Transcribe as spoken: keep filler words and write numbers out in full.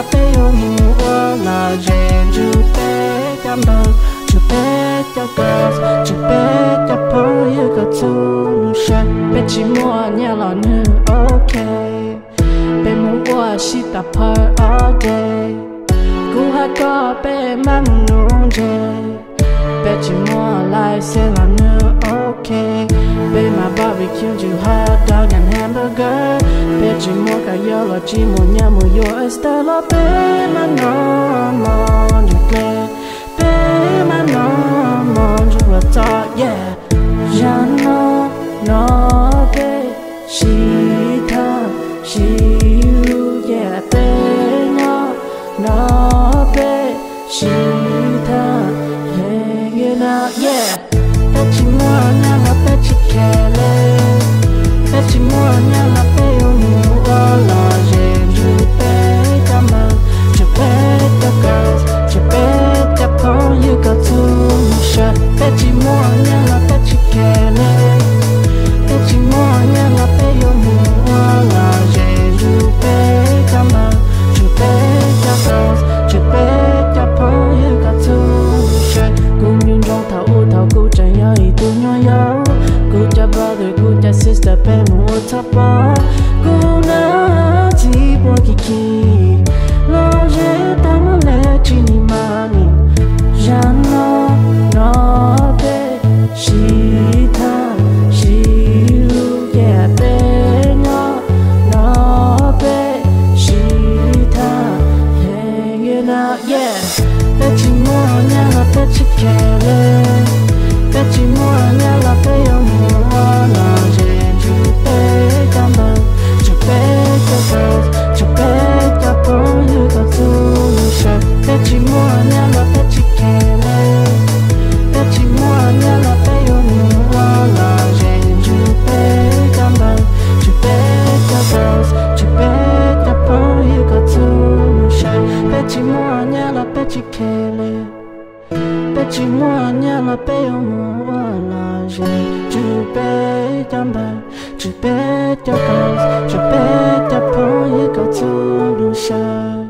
là bé yêu mua là rèn chú bé cảm ơn chú bé cho girls chú bé cho boy yêu có tu sẽ bé chỉ mua nhà là nữ ok bé muốn qua shit tập her all day cú hát có bé mang nung chơi bé chỉ mua lại sẽ là nữ ok bé mà barbecue chịu hot dog and hamburger bé chỉ mua cả yo là chỉ mua nhà mua yo oyster là bé mà nó mòn được lệ bé mà nó mòn được là to yeah ya nó nó bé chỉ tha chỉ yêu yeah bé nó nó bé chỉ tha hey na yeah bé chỉ mua nhà là bé chỉ kể lệ bé chỉ mua nhà là bé yêu mua là rèn chú bé cảm ơn chú bé cho girls chú bé cho boy yêu có tu sẽ bé chỉ mua nhà là bé chỉ kể lệ bé chỉ mua nhà là bé yêu mua là rèn chú bé cảm ơn chú bé cho girls chú bé cho boy yêu có tu sẽ cùng nhung trong thảo u thảo cu chẳng nhớ ý tu nhỏ yếu cu cho brother cu cho sister bé mua thắp bó cu na chỉ buồn kỳ kỳ lo dễ tăng lệ chỉ ni mà ni ya nó nó bé chỉ tha chỉ lu yeah bé nó nó bé chỉ tha hey na yeah bé chỉ mua nhà là bé chỉ kể lệ bé chỉ mua nhà là bé yêu mua là rèn chú bé cảm ơn chú bé cho girls chú bé cho boy yêu có tu sẽ bé chỉ mua nhà là bé chỉ kể lệ bé chỉ mua nhà là bé yêu mua là rèn chú bé cảm ơn chú bé cho girls chú bé cho boy yêu có tu sẽ bé chỉ mua nhà là bé chỉ kể lệ bé chỉ mua nhà là bé yêu mua là rèn chú bé cảm ơn chú bé cho girls chú bé cho boy yêu có tu sẽ